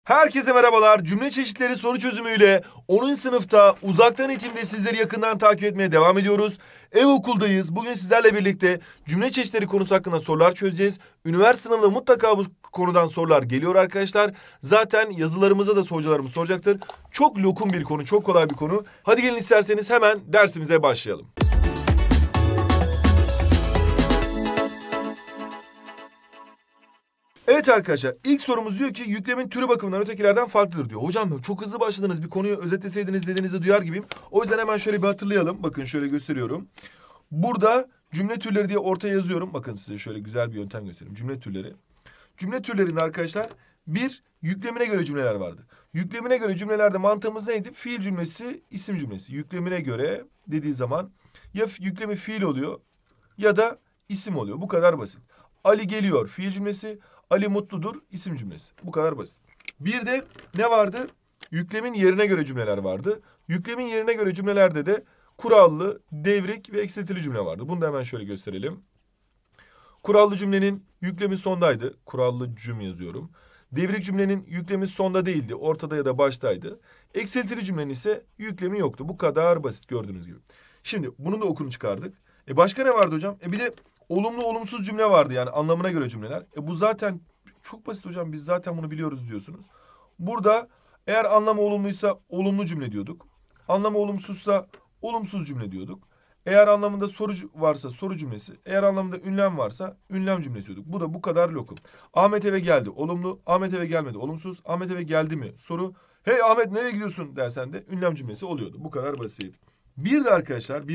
Herkese merhabalar. Cümle çeşitleri soru çözümüyle 10. sınıfta uzaktan eğitimde sizleri yakından takip etmeye devam ediyoruz. Ev okuldayız. Bugün sizlerle birlikte cümle çeşitleri konusu hakkında sorular çözeceğiz. Üniversite sınavında mutlaka bu konudan sorular geliyor arkadaşlar. Zaten yazılarımıza da hocalarımız soracaktır. Çok lokum bir konu, çok kolay bir konu. Hadi gelin isterseniz hemen dersimize başlayalım. Evet arkadaşlar, ilk sorumuz diyor ki yüklemin türü bakımından ötekilerden farklıdır diyor. Hocam çok hızlı başladınız, bir konuyu özetleseydiniz dediğinizi duyar gibiyim. O yüzden hemen şöyle bir hatırlayalım. Bakın şöyle gösteriyorum. Burada cümle türleri diye ortaya yazıyorum. Bakın size şöyle güzel bir yöntem göstereyim. Cümle türleri. Cümle türlerinde arkadaşlar bir yüklemine göre cümleler vardı. Yüklemine göre cümlelerde mantığımız neydi? Fiil cümlesi, isim cümlesi. Yüklemine göre dediği zaman ya yüklemi fiil oluyor ya da isim oluyor. Bu kadar basit. Ali geliyor fiil cümlesi. Ali mutludur isim cümlesi. Bu kadar basit. Bir de ne vardı? Yüklemin yerine göre cümleler vardı. Yüklemin yerine göre cümlelerde de kurallı, devrik ve eksiltili cümle vardı. Bunu da hemen şöyle gösterelim. Kurallı cümlenin yüklemi sondaydı. Kurallı cümle yazıyorum. Devrik cümlenin yüklemi sonda değildi. Ortada ya da baştaydı. Eksiltili cümlenin ise yüklemi yoktu. Bu kadar basit gördüğünüz gibi. Şimdi bunun da okunu çıkardık. Başka ne vardı hocam? Bir de olumlu olumsuz cümle vardı, yani anlamına göre cümleler. Bu zaten çok basit hocam, biz zaten bunu biliyoruz diyorsunuz. Burada eğer anlamı olumluysa olumlu cümle diyorduk. Anlamı olumsuzsa olumsuz cümle diyorduk. Eğer anlamında soru varsa soru cümlesi, eğer anlamında ünlem varsa ünlem cümlesi diyorduk. Bu da bu kadar lokum. Ahmet eve geldi olumlu, Ahmet eve gelmedi olumsuz, Ahmet eve geldi mi soru. Hey Ahmet nereye gidiyorsun dersen de ünlem cümlesi oluyordu. Bu kadar basit. Bir de arkadaşlar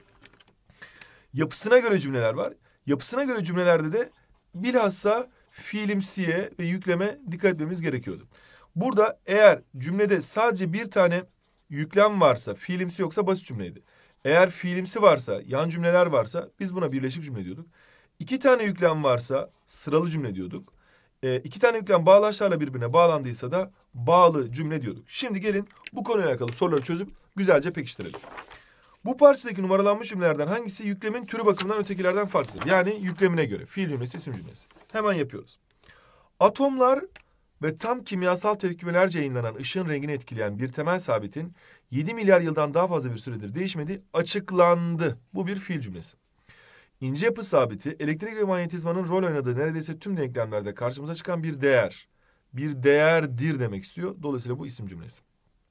yapısına göre cümleler var. Yapısına göre cümlelerde de bilhassa fiilimsiye ve yükleme dikkat etmemiz gerekiyordu. Burada eğer cümlede sadece bir tane yüklem varsa, fiilimsi yoksa basit cümleydi. Eğer fiilimsi varsa, yan cümleler varsa biz buna birleşik cümle diyorduk. 2 tane yüklem varsa sıralı cümle diyorduk. 2 tane yüklem bağlaçlarla birbirine bağlandıysa da bağlı cümle diyorduk. Şimdi gelin bu konuyla alakalı soruları çözüp güzelce pekiştirelim. Bu parçadaki numaralanmış cümlelerden hangisi yüklemin türü bakımından ötekilerden farklıdır? Yani yüklemine göre. Fiil cümlesi, isim cümlesi. Hemen yapıyoruz. Atomlar ve tam kimyasal tepkimelerce yayınlanan ışığın rengini etkileyen bir temel sabitin 7 milyar yıldan daha fazla bir süredir değişmediği açıklandı. Bu bir fiil cümlesi. İnce yapı sabiti, elektrik ve manyetizmanın rol oynadığı neredeyse tüm denklemlerde karşımıza çıkan bir değer. Bir değerdir demek istiyor. Dolayısıyla bu isim cümlesi.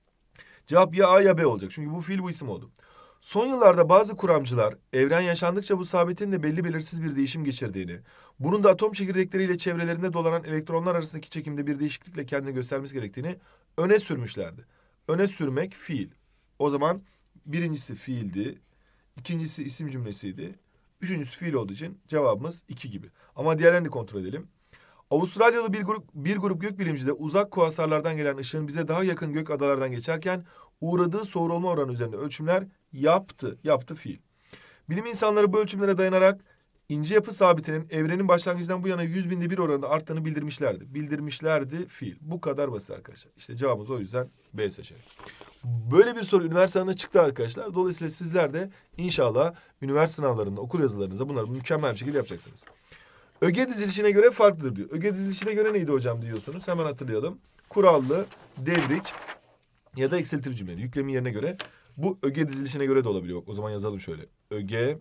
Cevap ya A ya B olacak. Çünkü bu fiil, bu isim oldu. Son yıllarda bazı kuramcılar evren yaşandıkça bu sabitin de belli belirsiz bir değişim geçirdiğini, bunun da atom çekirdekleriyle çevrelerinde dolanan elektronlar arasındaki çekimde bir değişiklikle kendini göstermesi gerektiğini öne sürmüşlerdi. Öne sürmek fiil. O zaman birincisi fiildi, ikincisi isim cümlesiydi, üçüncüsü fiil olduğu için cevabımız 2 gibi. Ama diğerlerini de kontrol edelim. Avustralyalı bir grup gökbilimci de uzak kuasarlardan gelen ışığın bize daha yakın gök adalardan geçerken uğradığı soğurulma oranı üzerinde ölçümler yaptı. Yaptı fiil. Bilim insanları bu ölçümlere dayanarak ince yapı sabitinin evrenin başlangıcından bu yana 100.000'de 1 oranında arttığını bildirmişlerdi. Bildirmişlerdi fiil. Bu kadar basit arkadaşlar. İşte cevabımız o yüzden B seçeneği. Böyle bir soru üniversite sınavında çıktı arkadaşlar. Dolayısıyla sizler de inşallah üniversite sınavlarında, okul yazılarınızda bunları mükemmel bir şekilde yapacaksınız. Öge dizilişine göre farklıdır diyor. Öge dizilişine göre neydi hocam diyorsunuz. Hemen hatırlayalım. Kurallı, devrik ya da eksiltili cümle. Yüklemin yerine göre. Bu öge dizilişine göre de olabiliyor. O zaman yazalım şöyle. Öge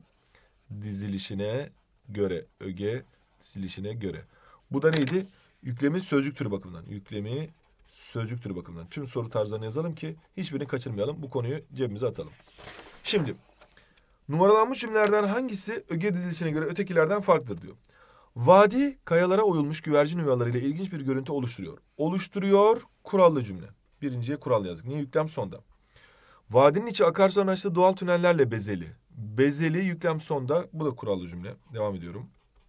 dizilişine göre. Öge dizilişine göre. Bu da neydi? Yüklemin sözcük türü bakımından. Yüklemi sözcük türü bakımından. Tüm soru tarzlarını yazalım ki hiçbirini kaçırmayalım. Bu konuyu cebimize atalım. Şimdi numaralanmış cümlelerden hangisi öge dizilişine göre ötekilerden farklıdır diyor. Vadi kayalara oyulmuş güvercin yuvalarıyla ilginç bir görüntü oluşturuyor. Oluşturuyor kurallı cümle. Birinciye kural yazdık. Niye? Yüklem sonda. Vadinin içi akarsu amaçlı doğal tünellerle bezeli. Bezeli yüklem sonda. Bu da kurallı cümle. Devam ediyorum.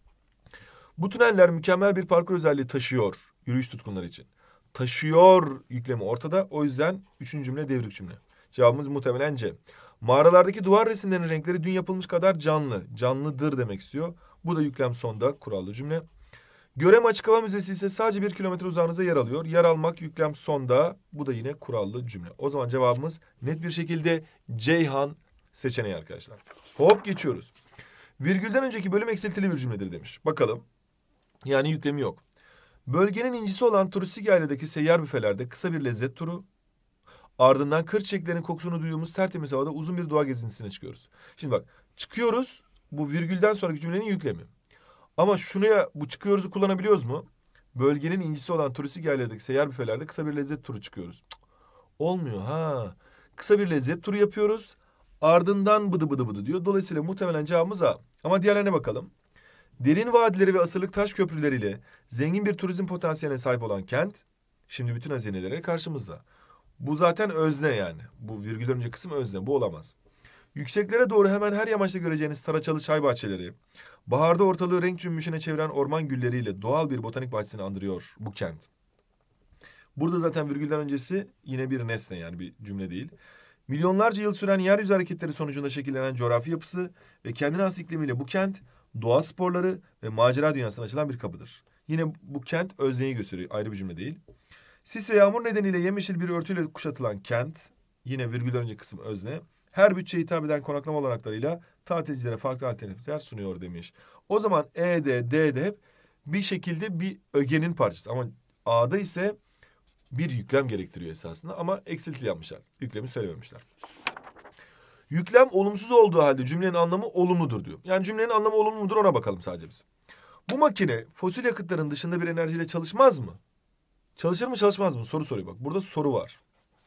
Bu tüneller mükemmel bir parkur özelliği taşıyor. Yürüyüş tutkunları için. Taşıyor yüklemi ortada. O yüzden 3. cümle devrik cümle. Cevabımız muhtemelen C. Mağaralardaki duvar resimlerinin renkleri dün yapılmış kadar canlı. Canlıdır demek istiyor. Bu da yüklem sonda kurallı cümle. Görem Açık Hava Müzesi ise sadece 1 kilometre uzağınızda yer alıyor. Yer almak yüklem sonda. Bu da yine kurallı cümle. O zaman cevabımız net bir şekilde Ceyhan seçeneği arkadaşlar. Hop geçiyoruz. Virgülden önceki bölüm eksiltili bir cümledir demiş. Bakalım. Yani yüklemi yok. Bölgenin incisi olan turistik yayladaki seyyar büfelerde kısa bir lezzet turu, ardından kır çiçeklerinin kokusunu duyduğumuz tertemiz havada uzun bir doğa gezintisine çıkıyoruz. Şimdi bak, çıkıyoruz, bu virgülden sonraki cümlenin yüklemi. Ama şuraya bu çıkıyoruz'u kullanabiliyoruz mu? Bölgenin incisi olan turistik yayladaki seyyar büfelerde kısa bir lezzet turu çıkıyoruz. Cık, olmuyor ha. Kısa bir lezzet turu yapıyoruz. Ardından bıdı bıdı bıdı diyor. Dolayısıyla muhtemelen cevabımız A. Ama diğerlerine bakalım. Derin vadileri ve asırlık taş köprüleriyle zengin bir turizm potansiyeline sahip olan kent, şimdi bütün hazineleri karşımızda. Bu zaten özne yani. Bu virgülden önce kısım özne. Bu olamaz. Yükseklere doğru hemen her yamaçta göreceğiniz taraçalı çay bahçeleri, baharda ortalığı renk cümbüşüne çeviren orman gülleriyle doğal bir botanik bahçesini andırıyor bu kent. Burada zaten virgülden öncesi yine bir nesne, yani bir cümle değil. Milyonlarca yıl süren yeryüzü hareketleri sonucunda şekillenen coğrafi yapısı ve kendine has iklimiyle bu kent, doğa sporları ve macera dünyasına açılan bir kapıdır. Yine bu kent özneyi gösteriyor, ayrı bir cümle değil. Sis ve yağmur nedeniyle yemyeşil bir örtüyle kuşatılan kent, yine virgülden önce kısım özne, her bütçeye hitap eden konaklama olanaklarıyla tatilcilere farklı alternatifler sunuyor demiş. O zaman E'de, D'de hep bir şekilde bir ögenin parçası. Ama A'da ise bir yüklem gerektiriyor esasında, ama eksiltili yapmışlar. Yüklemi söylememişler. Yüklem olumsuz olduğu halde cümlenin anlamı olumludur diyor. Yani cümlenin anlamı olumlu mudur, ona bakalım sadece biz. Bu makine fosil yakıtların dışında bir enerjiyle çalışmaz mı? Çalışır mı, çalışmaz mı? Soru soruyor bak. Burada soru var.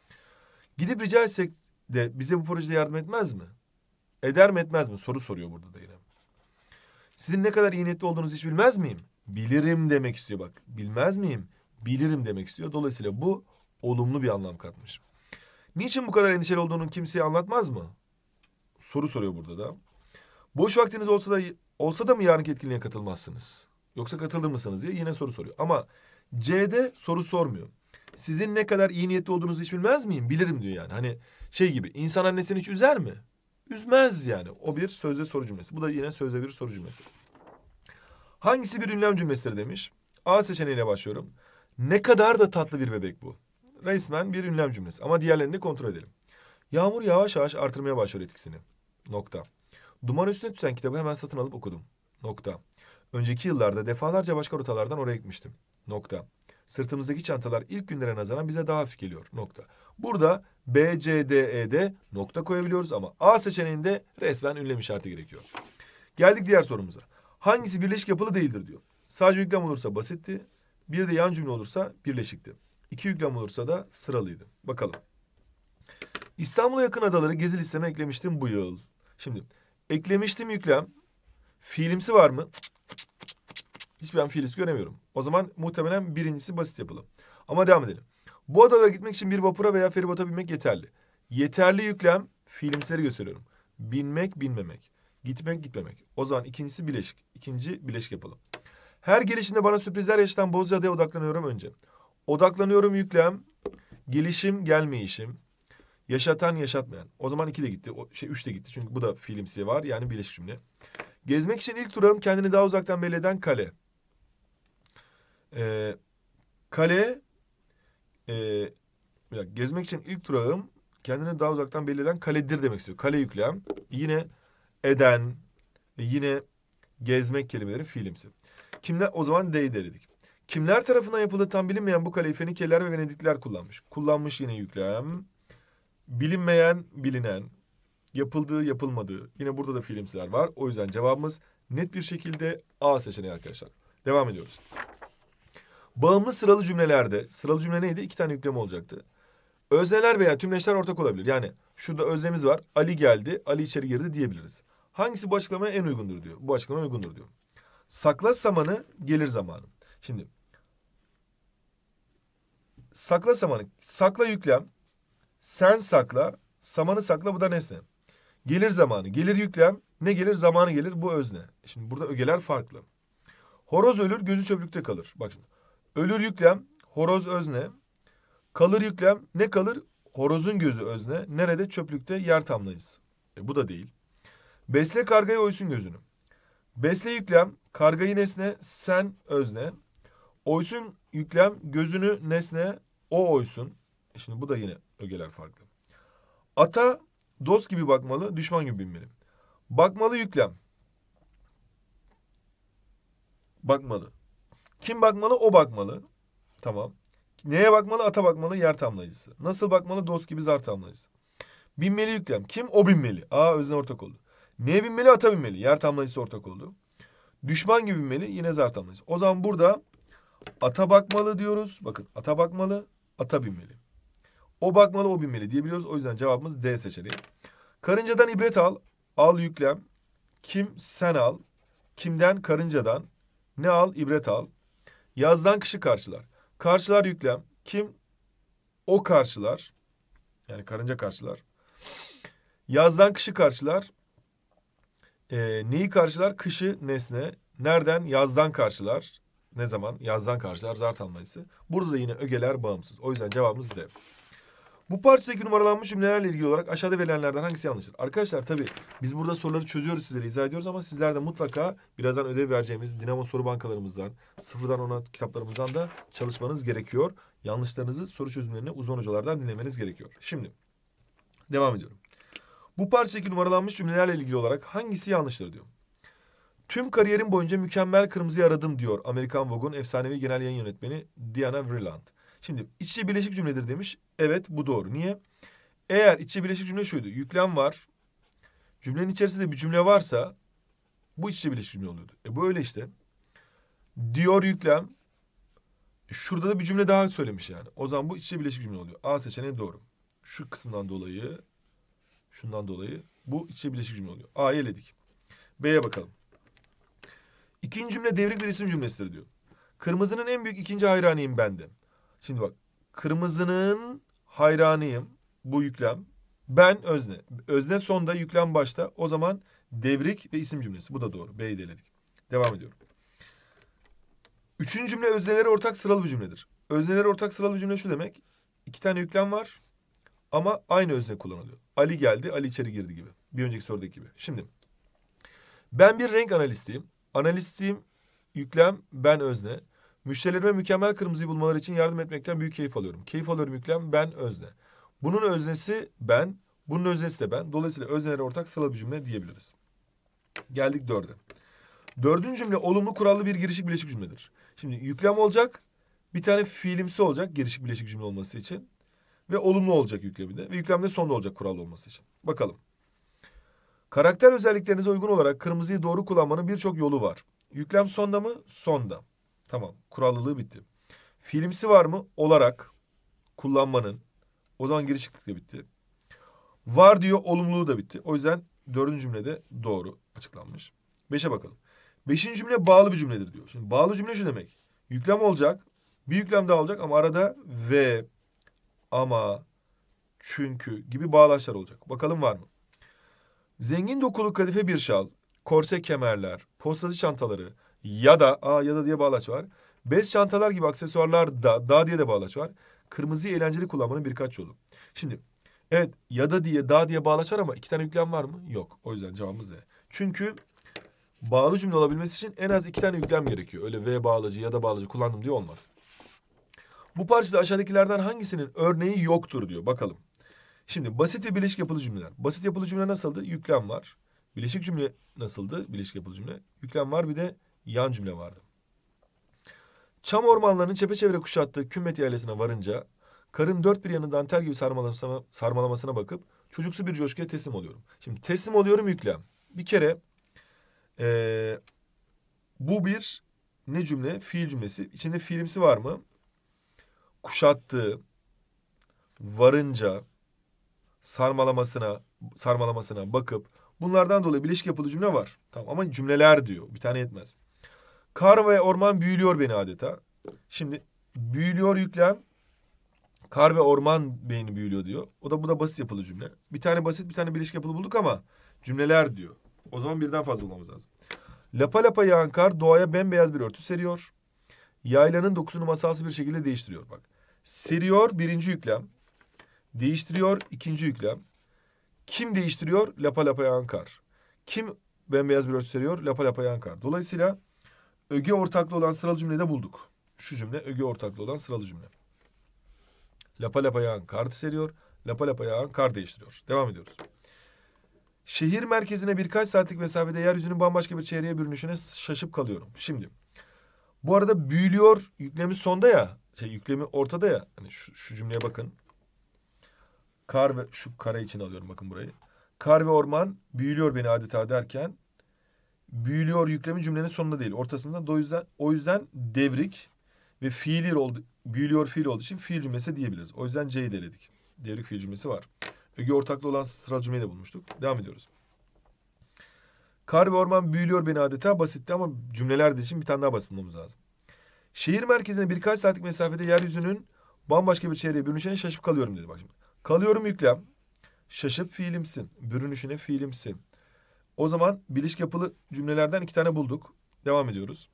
Gidip rica etsek de bize bu projede yardım etmez mi? Eder mi, etmez mi? Soru soruyor burada da yine. Sizin ne kadar iyi niyetli olduğunuzu hiç bilmez miyim? Bilirim demek istiyor bak. Bilmez miyim? Bilirim demek istiyor. Dolayısıyla bu olumlu bir anlam katmış. Niçin bu kadar endişeli olduğunu kimseye anlatmaz mı? Soru soruyor burada da. Boş vaktiniz olsa da mı yarınki etkinliğe katılmazsınız? Yoksa katılır mısınız diye yine soru soruyor. Ama C'de soru sormuyor. Sizin ne kadar iyi niyetli olduğunuzu hiç bilmez miyim? Bilirim diyor yani. Hani şey gibi, insan annesini hiç üzer mi? Üzmez yani. O bir sözde soru cümlesi. Bu da yine sözde bir soru cümlesi. Hangisi bir ünlem cümlesidir demiş. A seçeneğiyle başlıyorum. Ne kadar da tatlı bir bebek bu. Resmen bir ünlem cümlesi. Ama diğerlerini de kontrol edelim. Yağmur yavaş yavaş artırmaya başlıyor etkisini. Nokta. Duman üstüne tüten kitabı hemen satın alıp okudum. Nokta. Önceki yıllarda defalarca başka rotalardan oraya gitmiştim. Nokta. Sırtımızdaki çantalar ilk günlere nazaran bize daha hafif geliyor. Nokta. Burada B, C, D, E'de nokta koyabiliyoruz ama A seçeneğinde resmen ünlem işareti gerekiyor. Geldik diğer sorumuza. Hangisi birleşik yapılı değildir diyor. Sadece yüklem olursa basitti. Bir de yan cümle olursa birleşikti. İki yüklem olursa da sıralıydı. Bakalım. İstanbul'a yakın adaları gezi listeme eklemiştim bu yıl. Şimdi eklemiştim yüklem. Fiilimsi var mı? Hiçbir an fiilisi göremiyorum. O zaman muhtemelen birincisi basit yapılı. Ama devam edelim. Bu adalara gitmek için bir vapura veya feribota binmek yeterli. Yeterli yüklem, fiilimsileri gösteriyorum. Binmek, binmemek. Gitmek, gitmemek. O zaman ikincisi bileşik. İkinci bileşik yapalım. Her gelişinde bana sürprizler yaşatan Bozcaada'ya odaklanıyorum önce. Odaklanıyorum yüklem. Gelişim, gelmeyişim. Yaşatan, yaşatmayan. O zaman 2 de gitti. 3 de gitti. Çünkü bu da fiilimsi var. Yani bileşik cümle. Gezmek için ilk durağım kendini daha uzaktan belli eden kale. Kale. Gezmek için ilk durağım kendini daha uzaktan belli eden kaledir demek istiyor. Kale yüklem. Yine eden. Yine gezmek kelimeleri fiilimsi. Kimler? O zaman D'yi dedik. Kimler tarafından yapıldığı tam bilinmeyen bu kaleyi Fenikeliler ve Venedikliler kullanmış. Kullanmış yine yüklem. Bilinmeyen, bilinen. Yapıldığı, yapılmadığı. Yine burada da fiilimsiler var. O yüzden cevabımız net bir şekilde A seçeneği arkadaşlar. Devam ediyoruz. Bağımlı sıralı cümlelerde, sıralı cümle neydi? 2 tane yüklem olacaktı. Özneler veya tümleçler ortak olabilir. Yani şurada öznemiz var. Ali geldi, Ali içeri girdi diyebiliriz. Hangisi bu açıklamaya en uygundur diyor. Bu açıklamaya uygundur diyor. Sakla samanı, gelir zamanı. Şimdi sakla samanı, sakla yüklem. Sen sakla, samanı sakla, bu da nesne. Gelir zamanı, gelir yüklem. Ne gelir? Zamanı gelir, bu özne. Şimdi burada ögeler farklı. Horoz ölür, gözü çöplükte kalır. Bak şimdi. Ölür yüklem, horoz özne. Kalır yüklem, ne kalır? Horozun gözü özne. Nerede? Çöplükte, yer tamlayız. Bu da değil. Besle kargayı, oysun gözünü. Besle yüklem, kargayı nesne, sen özne. Oysun yüklem, gözünü nesne, o oysun. Şimdi bu da yine ögeler farklı. Ata dost gibi bakmalı, düşman gibi binmeli. Bakmalı yüklem. Bakmalı. Kim bakmalı? O bakmalı. Tamam. Neye bakmalı? Ata bakmalı, yer tamlayıcısı. Nasıl bakmalı? Dost gibi zar tamlayıcısı. Binmeli yüklem. Kim? O binmeli. A özne ortak oldu. Neye binmeli? Ata binmeli. Yer tamlayıcısı ortak oldu. Düşman gibi binmeli. Yine zar tamlayıcısı. O zaman burada ata bakmalı diyoruz. Bakın ata bakmalı, ata binmeli. O bakmalı, o binmeli diyebiliyoruz. O yüzden cevabımız D seçeneği. Karıncadan ibret al. Al yüklem. Kim? Sen al. Kimden? Karıncadan. Ne al? İbret al. Yazdan kışı karşılar. Karşılar yüklem. Kim? O karşılar. Yani karınca karşılar. Yazdan kışı karşılar. Neyi karşılar? Kışı nesne. Nereden? Yazdan karşılar. Ne zaman? Yazdan karşılar. Zar tamlayıcısı. Burada da yine ögeler bağımsız. O yüzden cevabımız D. Bu parçadaki numaralanmış cümlelerle ilgili olarak aşağıda verilenlerden hangisi yanlıştır? Arkadaşlar tabii biz burada soruları çözüyoruz, sizlere izah ediyoruz ama sizler de mutlaka birazdan ödev vereceğimiz Dinamo soru bankalarımızdan, sıfırdan ona kitaplarımızdan da çalışmanız gerekiyor. Yanlışlarınızı soru çözümlerini uzman hocalardan dinlemeniz gerekiyor. Şimdi devam ediyorum. Bu parçadaki numaralanmış cümlelerle ilgili olarak hangisi yanlıştır diyor. Tüm kariyerim boyunca mükemmel kırmızıyı aradım diyor Amerikan Vogue'un efsanevi genel yayın yönetmeni Diana Vreeland. Şimdi iç içe birleşik cümledir demiş. Evet bu doğru. Niye? Eğer iç içe birleşik cümle şuydu. Yüklem var. Cümlenin içerisinde bir cümle varsa bu iç içe birleşik cümle oluyordu. Bu öyle işte. Diyor yüklem. Şurada da bir cümle daha söylemiş yani. O zaman bu iç içe birleşik cümle oluyor. A seçeneği doğru. Şu kısımdan dolayı, şundan dolayı bu iç içe birleşik cümle oluyor. A'yı eledik. B'ye bakalım. İkinci cümle devrik bir isim cümlesidir diyor. Kırmızının en büyük ikinci hayranıyım ben de. Şimdi bak. Kırmızının hayranıyım. Bu yüklem. Ben özne. Özne sonda, yüklem başta. O zaman devrik ve isim cümlesi. Bu da doğru. B'yi de eledik. Devam ediyorum. Üçüncü cümle özneleri ortak sıralı bir cümledir. Özneleri ortak sıralı bir cümle şu demek. İki tane yüklem var ama aynı özne kullanılıyor. Ali geldi, Ali içeri girdi gibi. Bir önceki sorudaki gibi. Şimdi ben bir renk analistiyim. Analistiyim, yüklem, ben özne. Müşterilerime mükemmel kırmızıyı bulmaları için yardım etmekten büyük keyif alıyorum. Keyif alıyorum yüklem, ben özne. Bunun öznesi ben, bunun öznesi de ben. Dolayısıyla öznelere ortak sıralı bir cümle diyebiliriz. Geldik dörde. Dördüncü cümle olumlu kurallı bir girişik bileşik cümledir. Şimdi yüklem olacak, bir tane fiilimsi olacak girişik bileşik cümle olması için. Ve olumlu olacak yüklemi de. Ve yüklem de sonda olacak kurallı olması için. Bakalım. Karakter özelliklerinize uygun olarak kırmızıyı doğru kullanmanın birçok yolu var. Yüklem sonda mı? Sonda. Tamam. Kurallılığı bitti. Fiilimsi var mı? Olarak kullanmanın. O zaman girişiklik de bitti. Var diyor, olumluluğu da bitti. O yüzden dördüncü cümlede doğru açıklanmış. Beşe bakalım. Beşinci cümle bağlı bir cümledir diyor. Şimdi bağlı cümle şu demek. Yüklem olacak. Bir yüklem daha olacak ama arada ve, ama, çünkü gibi bağlaçlar olacak. Bakalım var mı? Zengin dokulu kadife bir şal, korse kemerler, postacı çantaları ya da diye bağlaç var. Bez çantalar gibi aksesuarlar da diye de bağlaç var. Kırmızıyı eğlenceli kullanmanın birkaç yolu. Şimdi evet ya da diye bağlaç var ama iki tane yüklem var mı? Yok. O yüzden cevabımız ne? Çünkü bağlı cümle olabilmesi için en az iki tane yüklem gerekiyor. Öyle ve bağlacı ya da bağlacı kullandım diye olmaz. Bu parçada aşağıdakilerden hangisinin örneği yoktur diyor. Bakalım. Şimdi basit ve bileşik yapılı cümleler. Basit yapılı cümle nasıldı? Yüklem var. Bileşik cümle nasıldı? Bileşik yapılı cümle. Yüklem var, bir de yan cümle vardı. Çam ormanlarının çepeçevre kuşattığı Kümmet ailesine varınca karın dört bir yanından tel gibi sarmalamasına bakıp çocuksu bir coşkuya teslim oluyorum. Şimdi teslim oluyorum yüklem. Bir kere bu bir ne cümle? Fiil cümlesi. İçinde fiilimsi var mı? Kuşattığı, varınca, sarmalamasına bakıp bunlardan dolayı bileşik yapılı cümle var. Tamam ama cümleler diyor. Bir tane yetmez. Kar ve orman büyülüyor beni adeta. Şimdi büyülüyor yüklem. Kar ve orman beni büyülüyor diyor. Bu da basit yapılı cümle. Bir tane basit bir tane bileşik yapılı bulduk ama cümleler diyor. O zaman birden fazla olmamız lazım. Lapa lapa yağan kar doğaya bembeyaz bir örtü seriyor. Yaylanın dokusunu masalsı bir şekilde değiştiriyor. Bak. Seriyor birinci yüklem. Değiştiriyor ikinci yüklem. Kim değiştiriyor? Lapa lapa yağan kar. Kim bembeyaz bir örtü seriyor? Lapa lapa yağan kar. Dolayısıyla öge ortaklı olan sıralı cümleyi de bulduk. Şu cümle öge ortaklı olan sıralı cümle. Lapa lapa yağan kar seriyor. Lapa lapa yağan kar değiştiriyor. Devam ediyoruz. Şehir merkezine birkaç saatlik mesafede yeryüzünün bambaşka bir çevreye bürünüşüne şaşıp kalıyorum. Şimdi Bu arada büyülüyor yüklemi sonda ya. Yüklemi ortada ya. Hani şu cümleye bakın. Kar ve şu kare için alıyorum bakın burayı. Kar ve orman büyülüyor beni adeta derken büyülüyor yüklemi cümlenin sonunda değil, ortasında. O yüzden devrik ve fiili oldu. Büyülüyor fiil olduğu için fiil cümlesi diyebiliriz. O yüzden C'yi de eledik. Devrik fiil cümlesi var. Öge ortaklı olan sıralı cümleyi de bulmuştuk. Devam ediyoruz. Kar ve orman büyülüyor beni adeta basitti ama cümleler için bir tane daha basit bulmamız lazım. Şehir merkezine birkaç saatlik mesafede yeryüzünün bambaşka bir çevreye bürünüşüne şaşıp kalıyorum dedi. Bak şimdi. Kalıyorum yüklem. Şaşıp fiilimsi. Bürünüşüne fiilimsi. O zaman bilişik yapılı cümlelerden 2 tane bulduk. Devam ediyoruz.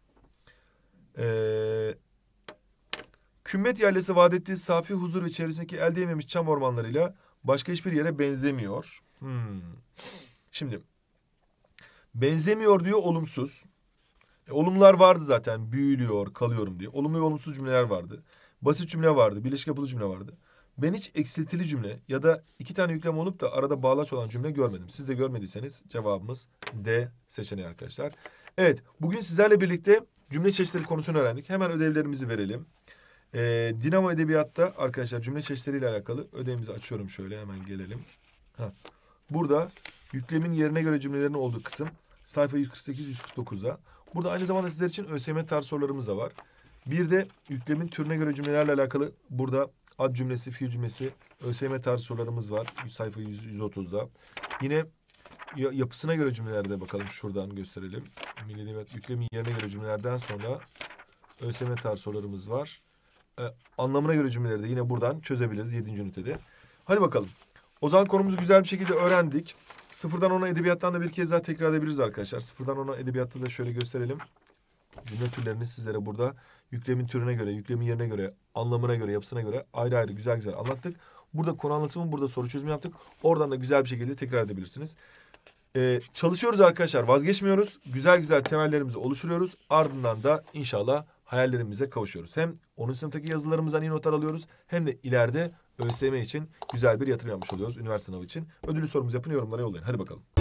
Kümmet yaylası vaat ettiği safi huzur ve çevresindeki elde edilmemiş çam ormanlarıyla başka hiçbir yere benzemiyor. Şimdi benzemiyor diyor olumsuz. Olumlular vardı zaten. Büyülüyor, kalıyorum diye. Olumlu ve olumsuz cümleler vardı. Basit cümle vardı. Birleşik yapılı cümle vardı. Ben hiç eksiltili cümle ya da 2 tane yüklem olup da arada bağlaç olan cümle görmedim. Siz de görmediyseniz cevabımız D seçeneği arkadaşlar. Evet, bugün sizlerle birlikte cümle çeşitleri konusunu öğrendik. Hemen ödevlerimizi verelim. Dinamo Edebiyat'ta arkadaşlar cümle çeşitleriyle alakalı ödevimizi açıyorum şöyle hemen gelelim. Burada yüklemin yerine göre cümlelerin olduğu kısım sayfa 148-149'da. Burada aynı zamanda sizler için ÖSYM tarzı sorularımız da var. Bir de yüklemin türüne göre cümlelerle alakalı burada ad cümlesi, fiil cümlesi, ÖSYM tarzı sorularımız var. Sayfa 130'da. Yine yapısına göre cümlelerde bakalım şuradan gösterelim. Milli Edebiyat yüklemin yerine göre cümlelerden sonra ÖSYM tarzı sorularımız var. Anlamına göre cümleleri de yine buradan çözebiliriz 7. ünitede. Hadi bakalım. O zaman konumuzu güzel bir şekilde öğrendik. Sıfırdan 10'a edebiyattan da bir kez daha tekrar edebiliriz arkadaşlar. Sıfırdan 10'a edebiyatta da şöyle gösterelim. Cümle türlerini sizlere burada yüklemin türüne göre, yüklemin yerine göre, anlamına göre, yapısına göre ayrı ayrı güzel güzel anlattık. Burada konu anlatımı, burada soru çözümü yaptık. Oradan da güzel bir şekilde tekrar edebilirsiniz. Çalışıyoruz arkadaşlar, vazgeçmiyoruz. Güzel güzel temellerimizi oluşturuyoruz. Ardından da inşallah hayallerimize kavuşuyoruz. Hem 10. sınıftaki yazılarımızdan iyi notlar alıyoruz. Hem de ileride ÖSYM için güzel bir yatırım yapmış oluyoruz. Üniversite sınavı için. Ödüllü sorumuzu yapın, yorumlara yollayın. Hadi bakalım.